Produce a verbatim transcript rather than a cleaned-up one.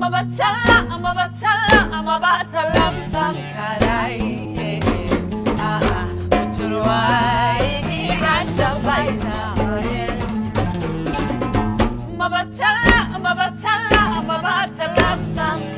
Mabatala, Mabatala, Mabatala, Sankarai. Ah, Uturuai, Ashabaita. Mabatala, Mabatala, Mabatala, Sankarai.